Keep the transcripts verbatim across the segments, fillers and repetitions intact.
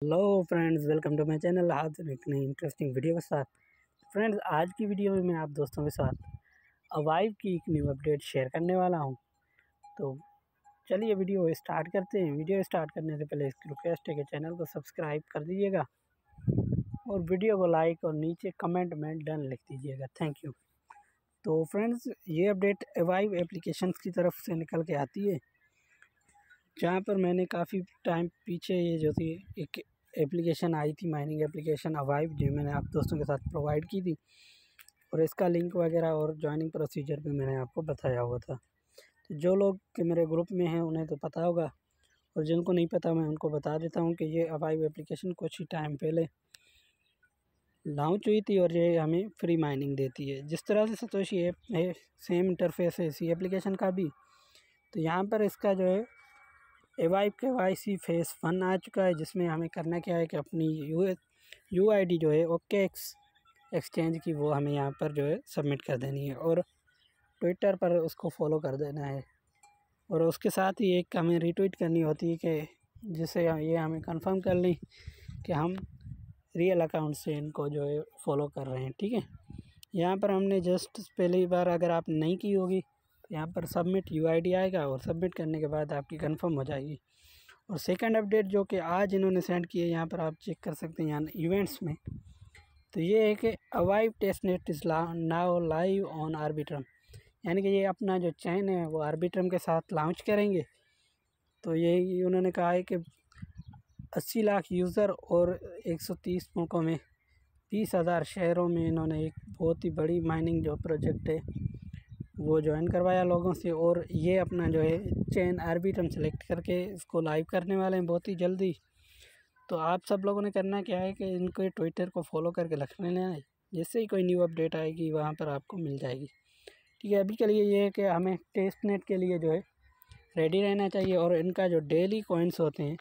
Hello friends, welcome to my channel. आज एक नई इंटरेस्टिंग वीडियो के साथ। फ्रेंड्स, आज की वीडियो में मैं आप दोस्तों के साथ अवाइव की एक न्यू अपडेट शेयर करने वाला हूं। तो चलिए वीडियो स्टार्ट करते हैं। वीडियो स्टार्ट करने से पहले एक रिक्वेस्ट है कि चैनल को सब्सक्राइब कर दीजिएगा और वीडियो को लाइक और नीचे कमेंट में डन लिख दीजिएगा। Thank you. तो फ्रेंड्स, ये अपडेट अवाइव एप्लीकेशन की तरफ से निकल के आती है, जहाँ पर मैंने काफ़ी टाइम पीछे ये जो थी एक एप्लीकेशन आई थी, माइनिंग एप्लीकेशन अवाइव, जो मैंने आप दोस्तों के साथ प्रोवाइड की थी और इसका लिंक वगैरह और ज्वाइनिंग प्रोसीजर भी मैंने आपको बताया हुआ था। तो जो लोग के मेरे ग्रुप में हैं उन्हें तो पता होगा, और जिनको नहीं पता मैं उनको बता देता हूँ कि ये अवाइव एप्लीकेशन कुछ ही टाइम पहले लॉन्च हुई थी और ये हमें फ्री माइनिंग देती है। जिस तरह से सतोशी ऐप है, सेम इंटरफेस है इसी एप्लीकेशन का भी। तो यहाँ पर इसका जो है Avive K Y C phase one आ चुका है, जिसमें हमें करना क्या है कि अपनी यू यू आई डी जो है ओके एक्स एक्सचेंज की, वो हमें यहाँ पर जो है सबमिट कर देनी है और ट्विटर पर उसको फॉलो कर देना है। और उसके साथ ही एक हमें रीट्वीट करनी होती है कि जिससे ये हमें कंफर्म कर लें कि हम रियल अकाउंट से इनको जो है फॉलो कर रहे हैं। ठीक है, यहाँ पर हमने जस्ट पहली बार अगर आप नहीं की होगी तो यहाँ पर सबमिट यू आई डी आएगा और सबमिट करने के बाद आपकी कंफर्म हो जाएगी। और सेकंड अपडेट जो कि आज इन्होंने सेंड की है, यहाँ पर आप चेक कर सकते हैं यहाँ इवेंट्स में। तो ये है कि Avive test net is now live on Arbitrum, यानी कि ये अपना जो चैन है वो आर्बिट्रम के साथ लॉन्च करेंगे। तो ये उन्होंने कहा है कि अस्सी लाख यूज़र और एक सौ तीस मुल्कों में बीस हज़ार शहरों में इन्होंने एक बहुत ही बड़ी माइनिंग जो प्रोजेक्ट है वो ज्वाइन करवाया लोगों से। और ये अपना जो है चेन आर्बिट्रम सेलेक्ट करके इसको लाइव करने वाले हैं बहुत ही जल्दी। तो आप सब लोगों ने करना क्या है कि इनको ट्विटर को फॉलो करके रखने लेना है, जिससे ही कोई न्यू अपडेट आएगी वहाँ पर आपको मिल जाएगी। ठीक है, अभी के लिए ये है कि हमें टेस्ट नेट के लिए जो है रेडी रहना चाहिए। और इनका जो डेली कॉइन्स होते हैं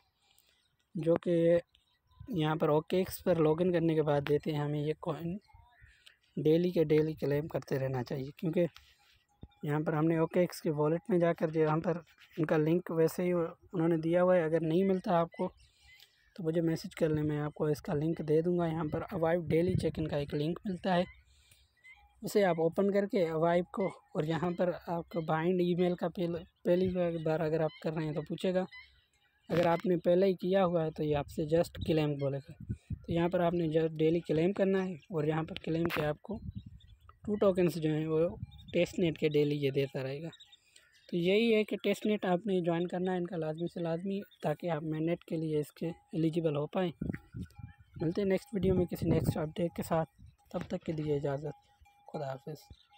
जो कि यहाँ पर ओके एक्स पर लॉगिन करने के बाद देते हैं, हमें ये कॉइन डेली के डेली क्लेम करते रहना चाहिए। क्योंकि यहाँ पर हमने ओके एक्स के वॉलेट में जाकर जो यहाँ पर इनका लिंक वैसे ही उन्होंने दिया हुआ है। अगर नहीं मिलता आपको तो मुझे मैसेज कर लें, मैं आपको इसका लिंक दे दूँगा। यहाँ पर अवाइव डेली चेक इन का एक लिंक मिलता है, उसे आप ओपन करके अवाइव को, और यहाँ पर आपको बाइंड ईमेल का पहले पहली बार अगर आप कर रहे हैं तो पूछेगा। अगर आपने पहले ही किया हुआ है तो ये आपसे जस्ट क्लेम बोलेगा। तो यहाँ पर आपने जस्ट डेली क्लेम करना है और यहाँ पर क्लेम के आपको टू टोकन्स जो हैं वो टेस्ट नेट के डेली ये देता रहेगा। तो यही है कि टेस्ट नेट आपने ज्वाइन करना है इनका लाजमी से लाजमी, ताकि आप मैनेट के लिए इसके एलिजिबल हो पाएँ। मिलते हैं नेक्स्ट वीडियो में किसी नेक्स्ट अपडेट के साथ। तब तक के लिए इजाज़त। खुदा हाफिज़।